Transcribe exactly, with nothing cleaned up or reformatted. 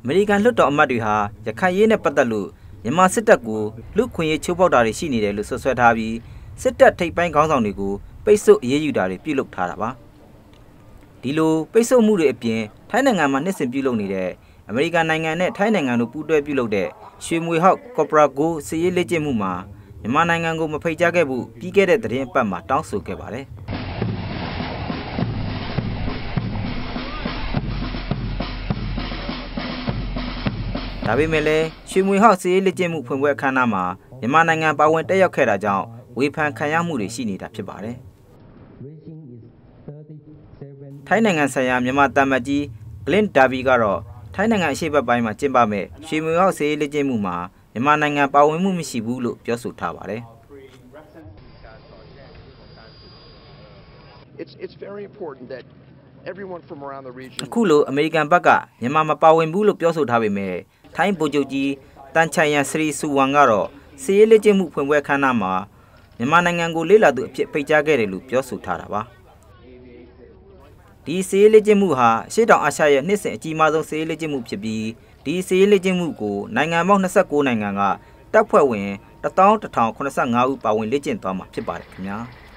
မေရိကန်လွှတ်တော်အမတ်တွေဟာရခိုင်ရေးနဲ့ပတ်သက်လို့မြန်မာစစ်တပ်ကိုလူခွင့်ရေးချိုးဖောက်တာတွေရှိနေတယ်လို့ဆွဆွဲထားပြီးစစ်တပ်ထိပ်ပိုင်းခေါင်းဆောင်တွေကိုပိတ်ဆို့အရေးယူတာတွေပြုလုပ်ထားတာပါဒီလိုပိတ်ဆို့မှုတွေအပြင်ထိုင်းနိုင်ငံမှာနှစ်စဉ်ပြုလုပ်နေတဲ့အမေရိကန်နိုင်ငံနဲ့ထိုင်းနိုင်ငံတို့ပူးတွဲပြုလုပ်တဲ့ရွှေမွေဟောက်ကော်ပရာဂိုစစ်ရေးလေ့ကျင့်မှုမှာမြန်မာနိုင်ငံကိုမဖိတ်ကြားခဲ့ဘူးပြီးခဲ့တဲ့သတင်းအပတ်မှာတောင်းဆိုခဲ့ပါတယ်ဒါပေမဲ့လည်းရွှေမွေဟောက်စစ်ရေးလေ့ကျင့်မှုဖွင့်ပွဲအခမ်းအနားမှာမြန်မာနိုင်ငံပါဝင်တက်ရောက်ခဲ့တာကြောင့်ဝေဖန်ခံရမှုတွေရှိနေတာဖြစ်ပါတယ်ထိုင်းနိုင်ငံဆိုင်ရာမြန်မာတမန်ကြီးဂလင်းဒါဗီကတော့ထိုင်းနိုင်ငံအရှေ့ဘက်ပိုင်းမှာကျင်းပမဲ့ရွှေမွေဟောက်စစ်ရေးလေ့ကျင့်မှုမှာမြန်မာနိုင်ငံပါဝင်မှုမရှိဘူးလို့ပြောဆိုထားပါတယ် It's it's very important that everyone from around the region အခုလိုအမေရိကန်ဘက်ကမြန်မာမပါဝင်ဘူးလို့ပြောဆိုထားပေမဲ့ထိုင်းဗိုလ်ချုပ်ကြီးတန်ချိုင်ယန်စရီဆူဝမ်ကတော့စစ်ရေးလေ့ကျင့်မှုဖွင့်ပွဲခမ်းနားမှာမြန်မာနိုင်ငံကိုလေ့လာသူအဖြစ်ဖိတ်ကြားခဲ့တယ်လို့ပြောဆိုထားတာပါဒီစစ်ရေးလေ့ကျင့်မှုဟာအရှေ့တောင်အာရှရဲ့နှစ်စဉ်အကြီးမားဆုံးစစ်ရေးလေ့ကျင့်မှုဖြစ်ပြီးဒီစစ်ရေးလေ့ကျင့်မှုကိုနိုင်ငံပေါင်း၂၉နိုင်ငံကတပ်ဖွဲ့ဝင် တစ်သောင်းတစ်ထောင်ခုနှစ်ဆယ့်ငါး ဦးပါဝင်လေ့ကျင့်သွားမှာဖြစ်ပါတယ်ခင်ဗျာ